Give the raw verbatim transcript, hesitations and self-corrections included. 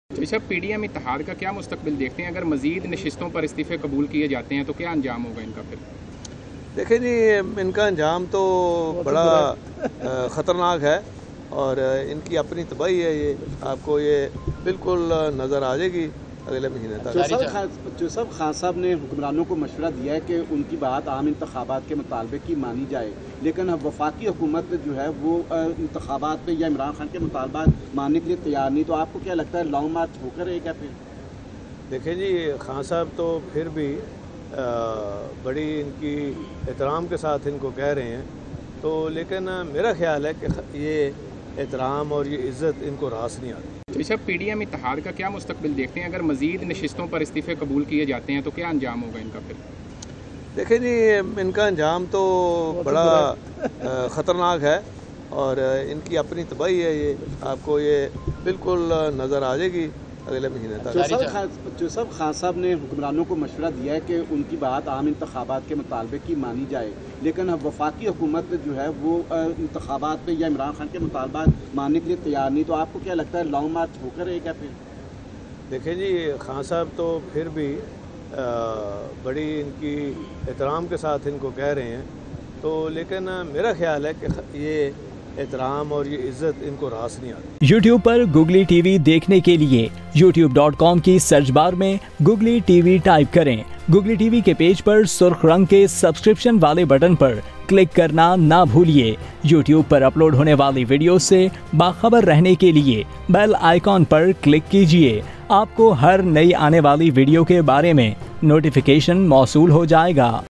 जी साहब, P D M इत्तेहाद का क्या मुस्तकबिल देखते हैं? अगर मज़ीद नशिस्तों पर इस्तीफ़े कबूल किए जाते हैं तो क्या अंजाम होगा इनका फिर? देखिए जी, इनका अंजाम तो बड़ा ख़तरनाक है और इनकी अपनी तबाही है। ये आपको ये बिल्कुल नज़र आ जाएगी अगले महीने तक। जो सब खान साहब ने हुक्मरानों को मशवरा दिया है कि उनकी बात आम इंतखाबात के मुतालबे की मानी जाए, लेकिन अब वफाकी हुकूमत जो है वो इंतखाबात पे या इमरान खान के मुतालबात मानने के लिए तैयार नहीं, तो आपको क्या लगता है लॉन्ग मार्च होकर रहेगा फिर? देखिए जी, खान साहब तो फिर भी आ, बड़ी इनकी एहतराम के साथ इनको कह रहे हैं, तो लेकिन मेरा ख्याल है कि ये एहतराम और ये इज़्ज़त इनको रास नहीं आती। जी साहब, पी डी एम इत्तेहाद का क्या मुस्तकबिल देखते हैं? अगर मज़ीद नशिस्तों पर इस्तीफ़े कबूल किए जाते हैं तो क्या अंजाम होगा इनका फिर? देखिए जी, इनका अंजाम तो बड़ा ख़तरनाक है और इनकी अपनी तबाही है। ये आपको ये बिल्कुल नज़र आ जाएगी अगले महीने तक। जो सब खान जो सब खान साहब ने हुक्मरानों को मशवरा दिया है कि उनकी बात आम इंतखाबात के मुतालबे की मानी जाए, लेकिन अब वफाकी हुकूमत जो है वो इंतखाबात पे या इमरान खान के मुतालबात मानने के लिए तैयार नहीं, तो आपको क्या लगता है लॉन्ग मार्च होकर रहेगा फिर? देखिए जी, खान साहब तो फिर भी आ, बड़ी इनकी एहतराम के साथ इनको कह रहे हैं, तो लेकिन मेरा ख्याल है कि ये एहतराम और ये इज़्ज़त इनको रास नहीं आती। यूट्यूब पर गुगली टीवी देखने के लिए यूट्यूब डॉट कॉम की सर्च बार में गुगली टीवी टाइप करें। गुगली टीवी के पेज पर सुर्ख रंग के सब्सक्रिप्शन वाले बटन पर क्लिक करना ना भूलिए। यूट्यूब पर अपलोड होने वाली वीडियो से बाखबर रहने के लिए बेल आइकॉन पर क्लिक कीजिए। आपको हर नई आने वाली वीडियो के बारे में नोटिफिकेशन मौसूल हो जाएगा।